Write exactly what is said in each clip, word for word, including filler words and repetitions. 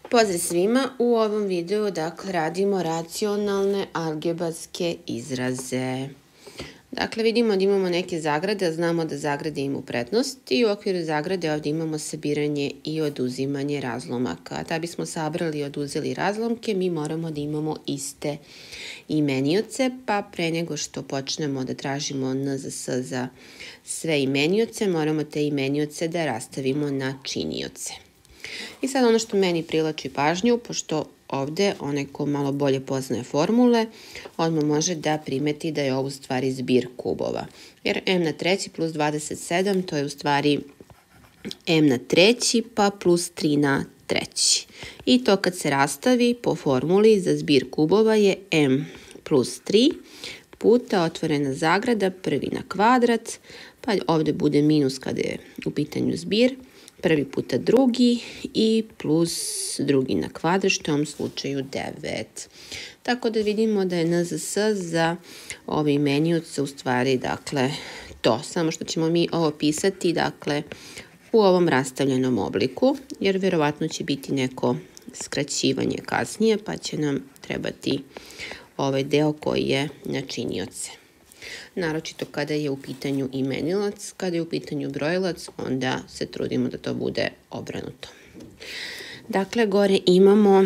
Pozdrav svima, u ovom videu dakle radimo racionalne algebarske izraze. Dakle vidimo da imamo neke zagrade, a znamo da zagrade imaju prednost i u okviru zagrade ovdje imamo sabiranje i oduzimanje razlomaka. Da bismo sabrali i oduzeli razlomke mi moramo da imamo iste imenioce, pa pre nego što počnemo da tražimo N Z S za sve imenioce moramo te imenioce da rastavimo na činioce. I sad ono što meni privlači pažnju, pošto ovdje onaj ko malo bolje poznaje formule, odmah može da primeti da je ovo u stvari zbir kubova. Jer m na treći plus dvadeset sedam to je u stvari m na treći pa plus tri na treći. I to kad se rastavi po formuli za zbir kubova je m plus tri puta otvorena zagrada prvi na kvadrat, pa ovdje bude minus kada je u pitanju zbir, prvi puta drugi i plus drugi na kvadrat, što je u ovom slučaju devet. Tako da vidimo da je N Z S za ove imenioce u stvari dakle to, samo što ćemo mi ovo pisati dakle u ovom rastavljenom obliku, jer vjerovatno će biti neko skraćivanje kasnije, pa će nam trebati ovaj deo koji je na činioce. Naročito kada je u pitanju imenilac, kada je u pitanju brojilac, onda se trudimo da to bude obrnuto. Dakle, gore imamo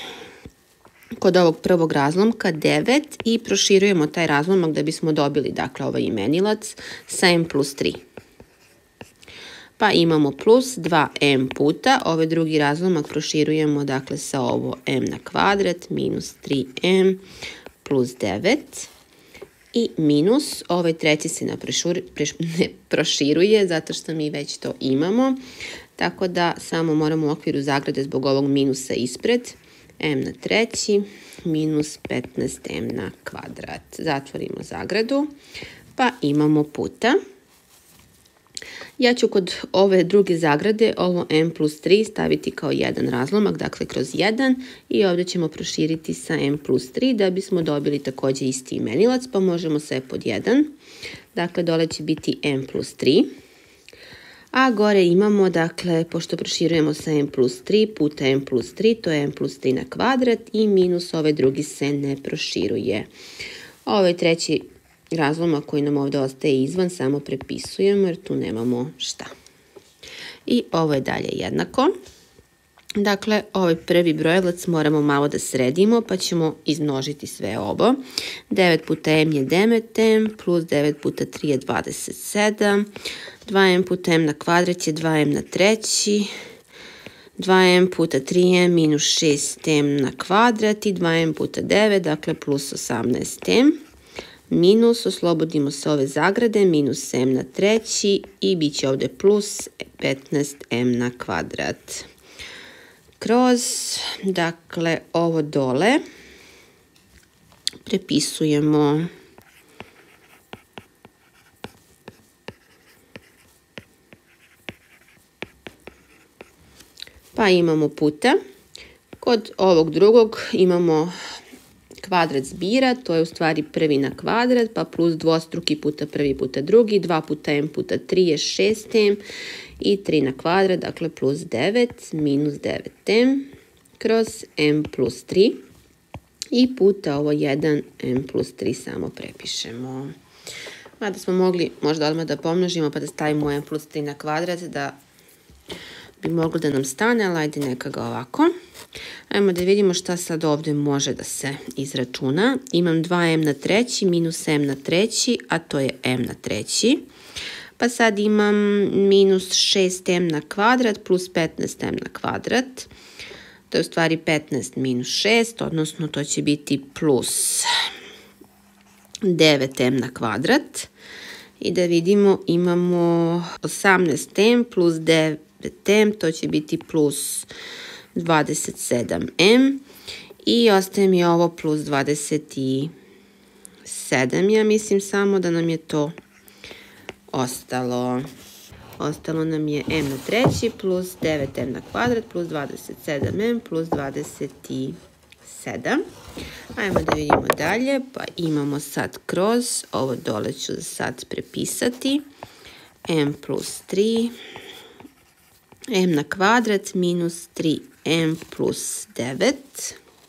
kod ovog prvog razlomka devet i proširujemo taj razlomak da bismo dobili dakle ovaj imenilac sa m plus tri. Pa imamo plus dva m puta, ovaj drugi razlomak proširujemo dakle sa ovo m na kvadrat minus tri m plus devet. I minus, ovaj treći se ne proširuje zato što mi već to imamo, tako da samo moramo u okviru zagrade zbog ovog minusa ispred, m na treći minus petnaest m na kvadrat. Zatvorimo zagradu, pa imamo puta. Ja ću kod ove druge zagrade ovo m plus tri staviti kao jedan razlomak, dakle kroz jedan, i ovdje ćemo proširiti sa m plus tri da bismo dobili također isti imenilac, pa možemo sve pod jedan. Dakle, dole će biti m plus tri. A gore imamo, dakle, pošto proširujemo sa m plus tri puta m plus tri, to je m plus tri na kvadrat i minus ovaj drugi se ne proširuje. Ovaj treći razlomak koji nam ovdje ostaje izvan samo prepisujemo jer tu nemamo šta. I ovo je dalje jednako. Dakle, ovaj prvi brojilac moramo malo da sredimo pa ćemo izmnožiti sve ovo. devet puta m je devet m plus devet puta tri je dvadeset sedam. dva m puta m na kvadrat je dva m na treći. dva m puta tri je minus šest m na kvadrat i dva m puta devet, dakle plus osamnaest m. Minus, oslobodimo se ove zagrade, minus m na treći i bit će ovdje plus petnaest m na kvadrat. Kroz, dakle, ovo dole prepisujemo pa imamo puta. Kod ovog drugog imamo kvadrat zbira, to je u stvari prvi na kvadrat, pa plus dvostruki puta prvi puta drugi, dva puta m puta tri je šest m i tri na kvadrat, dakle plus devet minus devet m kroz m plus tri i puta ovo jedan m plus tri samo prepišemo. Mada smo mogli možda odmah da pomnožimo pa da stavimo m plus tri na kvadrat da bi moglo da nam stane, ali ajde neka ga ovako. Ajmo da vidimo šta sad ovdje može da se izračuna. Imam dva m na treći minus m na treći, a to je m na treći. Pa sad imam minus šest m na kvadrat plus petnaest m na kvadrat. To je u stvari petnaest minus šest, odnosno to će biti plus devet m na kvadrat. I da vidimo imamo osamnaest m plus devet m, to će biti plus dvadeset sedam m i ostaje mi ovo plus dvadeset sedam, ja mislim samo da nam je to ostalo. Ostalo nam je m na treći plus devet m na kvadrat plus dvadeset sedam m plus dvadeset sedam. Ajmo da vidimo dalje, pa imamo sad kroz, ovo dole ću sad prepisati, m plus tri m na kvadrat minus tri m plus devet.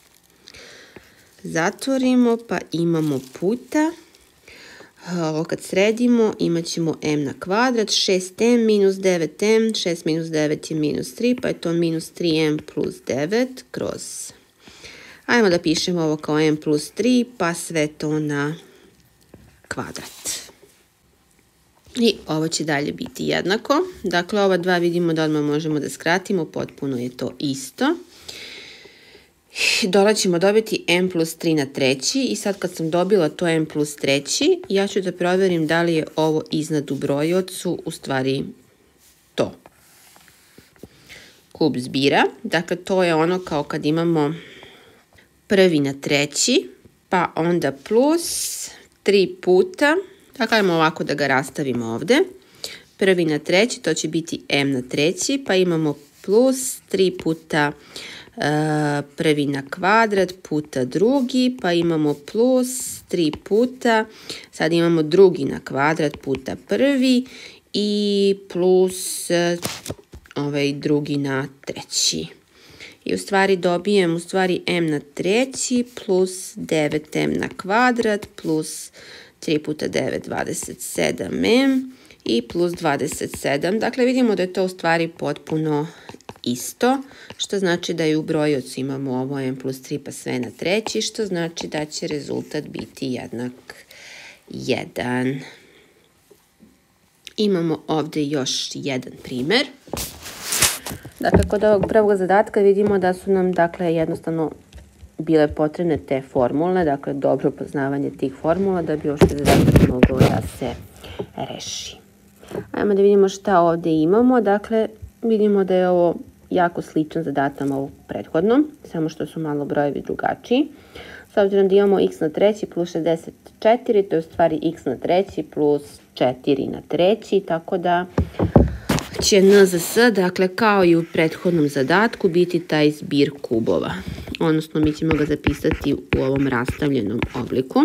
Zatvorimo, pa imamo puta. Ovo kad sredimo, imat ćemo m na kvadrat, šest m minus devet m, šest minus devet je minus tri, pa je to minus tri m plus devet kroz... Ajmo da pišemo ovo kao m plus tri, pa sve to na kvadrat. I ovo će dalje biti jednako. Dakle, ova dva vidimo da odmah možemo da skratimo, potpuno je to isto. Dole ćemo dobiti m plus tri na treći i sad kad sam dobila to m plus treći, ja ću da proverim da li je ovo iznad u brojiocu, u stvari to. Kub zbira, dakle to je ono kao kad imamo prvi na treći, pa onda plus tri puta, dakle ajmo ovako da ga rastavimo ovde, prvi na treći, to će biti m na treći, pa imamo plus tri puta prvi na kvadrat puta drugi, pa imamo plus tri puta, sad imamo drugi na kvadrat puta prvi i plus ovaj drugi na treći. I u stvari dobijem u stvari m na treći plus devet m na kvadrat plus tri puta devet, dvadeset sedam m i plus dvadeset sedam. Dakle, vidimo da je to u stvari potpuno isto, što znači da i u brojiocu imamo ovo m plus tri pa sve na treći, što znači da će rezultat biti jednak jedan. Imamo ovde još jedan primer. Dakle, kod ovog prvog zadatka vidimo da su nam, dakle, jednostavno bile potrebne te formule, dakle, dobro poznavanje tih formula da bi uopšte zadatak mogao da se reši. Ajmo da vidimo šta ovde imamo. Dakle, vidimo da je ovo jako sličan zadatak ovog prethodnom, samo što su malo brojevi drugačiji. S obzirom da imamo x na treći plus šezdeset četiri, to je u stvari x na treći plus četiri na treći, tako da će n za s, dakle kao i u prethodnom zadatku, biti taj zbir kubova. Odnosno, mi ćemo ga zapisati u ovom rastavljenom obliku.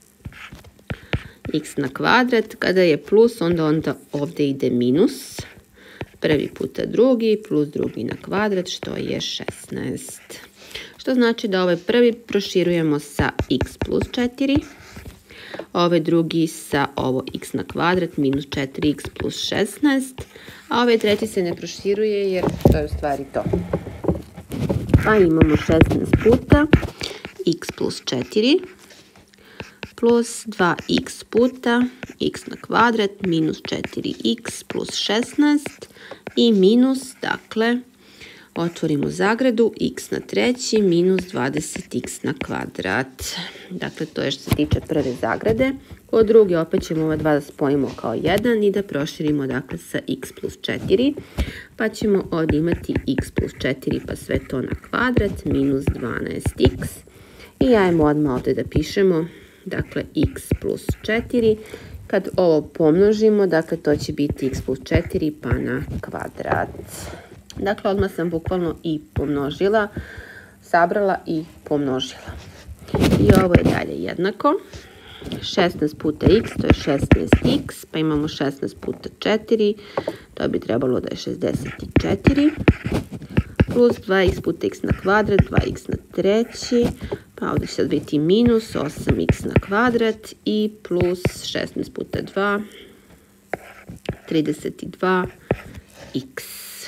X na kvadrat, kada je plus, onda, onda ovde ide minus. Prvi puta drugi plus drugi na kvadrat, što je šesnaest. Što znači da ovaj prvi proširujemo sa x plus četiri, ovaj drugi sa ovo x na kvadrat minus četiri x plus šesnaest, a ovaj treći se ne proširuje jer to je u stvari to. Pa imamo šesnaest puta x plus četiri plus dva x puta x na kvadrat minus četiri x plus šesnaest i minus, dakle, otvorimo zagradu, x na treći minus dvadeset x na kvadrat. Dakle, to je što se tiče prve zagrade. Kod druge opet ćemo ova dva da spojimo kao jedan i da proširimo, dakle, sa x plus četiri. Pa ćemo ovdje imati x plus četiri pa sve to na kvadrat minus dvanaest x. I ajmo odmah ovdje da pišemo, dakle, x plus četiri. Kad ovo pomnožimo, dakle, to će biti x plus četiri pa na kvadrat. Dakle, odmah sam bukvalno i pomnožila, sabrala i pomnožila. I ovo je dalje jednako. šesnaest puta x, to je šesnaest x, pa imamo šesnaest puta četiri, to bi trebalo da je šezdeset četiri, plus dva x puta x na kvadrat, dva x na treći, pa ovdje će sad biti minus osam x na kvadrat i plus šesnaest puta dva, trideset dva x.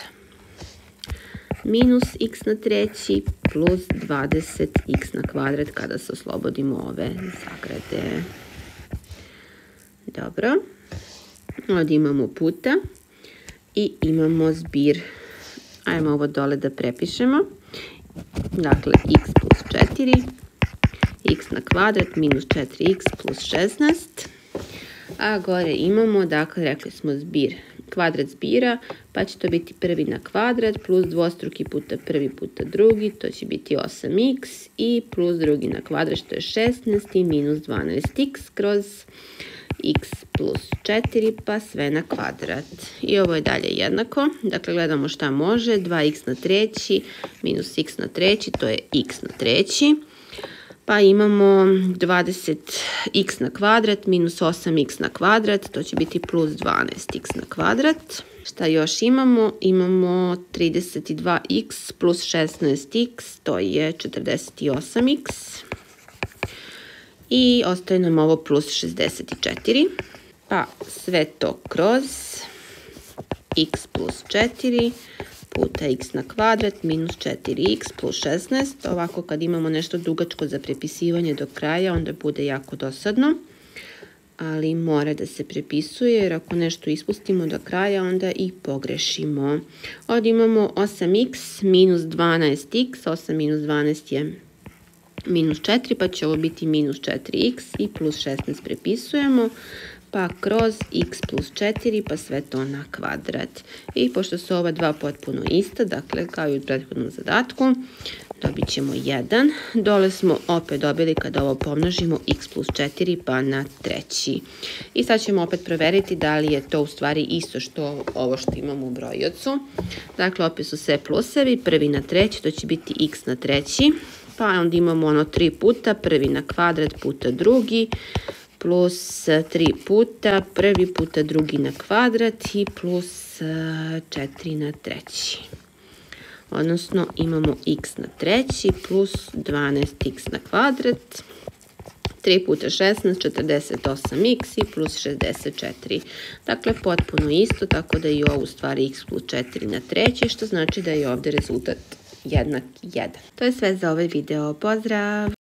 Minus x na treći plus dvadeset x na kvadrat kada se oslobodimo ove zagrade. Dobro. Ovdje imamo puta i imamo zbir. Ajmo ovo dole da prepišemo. Dakle, x plus četiri, x na kvadrat minus četiri x plus šesnaest. A gore imamo, dakle, rekli smo zbir, kvadrat zbira, pa će to biti prvi na kvadrat plus dvostruki puta prvi puta drugi, to će biti osam x i plus drugi na kvadrat, što je šesnaest i minus dvanaest x kroz x plus četiri, pa sve na kvadrat. I ovo je dalje jednako, dakle gledamo šta može, dva x na treći minus x na treći, to je x na treći. Pa imamo dvadeset x na kvadrat minus osam x na kvadrat, to će biti plus dvanaest x na kvadrat. Šta još imamo? Imamo trideset dva x plus šesnaest x, to je četrdeset osam x. I ostaje nam ovo plus šezdeset četiri. Pa sve to kroz x plus četiri puta x na kvadrat minus četiri x plus šesnaest. Ovako kad imamo nešto dugačko za prepisivanje do kraja, onda bude jako dosadno. Ali mora da se prepisuje, jer ako nešto ispustimo do kraja, onda i pogrešimo. Ovdje imamo osam x minus dvanaest x. osam minus dvanaest je minus četiri, pa će ovo biti minus četiri x i plus šesnaest prepisujemo. Pa kroz x plus četiri, pa sve to na kvadrat. I pošto su ova dva potpuno ista, dakle kao i u prethodnom zadatku, dobit ćemo jedan. Dole smo opet dobili kada ovo pomnožimo x plus četiri pa na treći. I sad ćemo opet proveriti da li je to u stvari isto što ovo što imamo u brojiocu. Dakle, opet su sve plusevi, prvi na treći, to će biti x na treći. Pa onda imamo ono tri puta, prvi na kvadrat puta drugi, plus tri puta, prvi puta drugi na kvadrat i plus četiri na treći. Odnosno imamo x na treći plus dvanaest x na kvadrat, tri puta šesnaest, četrdeset osam x i plus šezdeset četiri. Dakle, potpuno isto, tako da je ovo u stvari x plus četiri na treći, što znači da je ovdje rezultat jednak jedan. To je sve za ovaj video. Pozdrav!